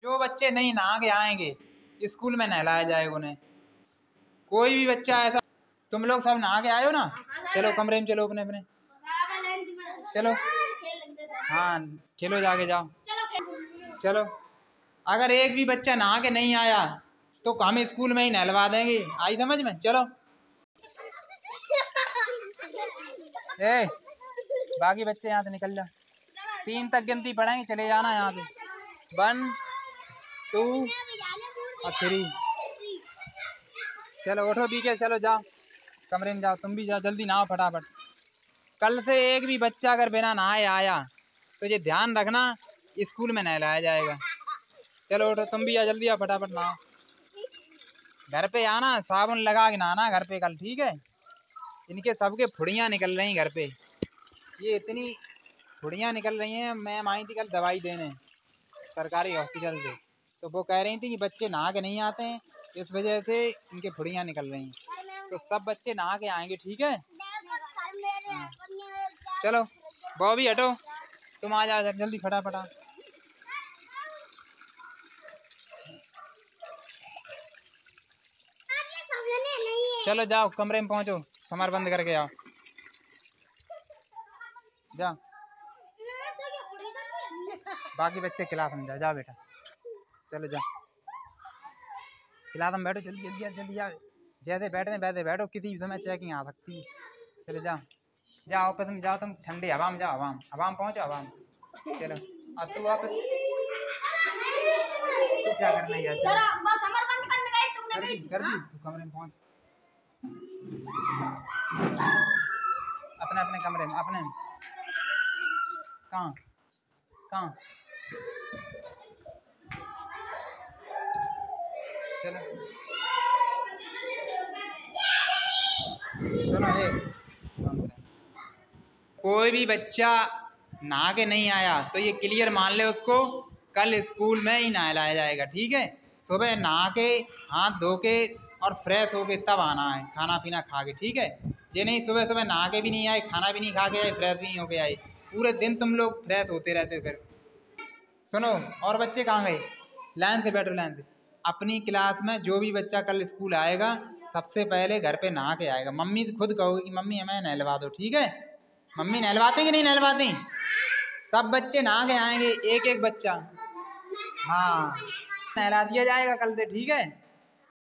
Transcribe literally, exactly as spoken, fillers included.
जो बच्चे नहीं नहा के आएंगे स्कूल में नहलाया जाएगा उन्हें। कोई भी बच्चा ऐसा, तुम लोग सब नहा के आए हो ना, चलो कमरे में चलो अपने अपने, चलो हाँ खेलो, जाके जाओ चलो। अगर एक भी बच्चा नहा के नहीं आया तो हम स्कूल में ही नहलवा देंगे, आई समझ में। चलो ए बाकी बच्चे यहाँ से निकल जाओ, तीन तक गिनती पढ़ेंगे, चले जाना यहाँ से, वन टू और थ्री। चलो उठो बीके, चलो जाओ कमरे में जाओ, तुम भी जाओ, जल्दी नहाओ फटाफट। कल से एक भी बच्चा अगर बिना नहाए आया तो ये ध्यान रखना स्कूल में नहलाया जाएगा। चलो उठो तुम भी आ, जल्दी आओ फटाफट नहाओ। घर पे आना, साबुन लगा के नहाना घर पे कल, ठीक है। इनके सबके फुड़ियाँ निकल रही घर पे, ये इतनी फुड़ियाँ निकल रही हैं। मैम आई थी कल दवाई देने सरकारी हॉस्पिटल से, तो वो कह रही थी कि बच्चे नहा के नहीं आते हैं, इस वजह से इनके फुड़ियाँ निकल रही हैं। तो सब बच्चे नहा के आएंगे, ठीक है। चलो बॉबी हटो, तुम आ जाओ जल्दी फटाफटा। चलो जाओ कमरे में पहुंचो, कमर बंद करके आओ, जाओ। बाकी बच्चे क्लास में जाओ, जाओ बेटा, चलो जाओ क्लास में बैठो, जल्दी जल्दी जल्दी जाओ। जैसे बैठे वैसे बैठो, किसी भी समय चेकिंग आ सकती है। चलो जाओ जाओ ऑफिस में जाओ, तुम ठंडी हवा में जाओ, हवा में हवा में पहुँचो, हवा में। चलो अब तू ऑफिस तो क्या करना है यार, कर दी कर दी, तू कमरे में पहुँच, अपने अपने कमरे में, अपने कहाँ कहाँ चलो सुनो, ये कोई भी बच्चा नहा के नहीं आया तो ये क्लियर मान ले उसको कल स्कूल में ही नहलाया जाएगा, ठीक है। सुबह नहा के हाथ धो के और फ्रेश होके तब आना है, खाना पीना खा के, ठीक है। ये नहीं सुबह सुबह नहा के भी नहीं आए, खाना भी नहीं खा के आए, फ्रेश भी नहीं होके आए, पूरे दिन तुम लोग फ्रेश होते रहते हो फिर। सुनो और बच्चे कहाँ गए, लाइन से बैठो, लाइन से। अपनी क्लास में जो भी बच्चा कल स्कूल आएगा सबसे पहले घर पे नहा के आएगा। मम्मी से खुद कहोगे कि मम्मी हमें नहलवा दो, ठीक है। मम्मी नहलवाती कि नहीं नहलवाती, सब बच्चे नहा के आएंगे, एक एक बच्चा, हाँ नहला दिया जाएगा कल से, ठीक है।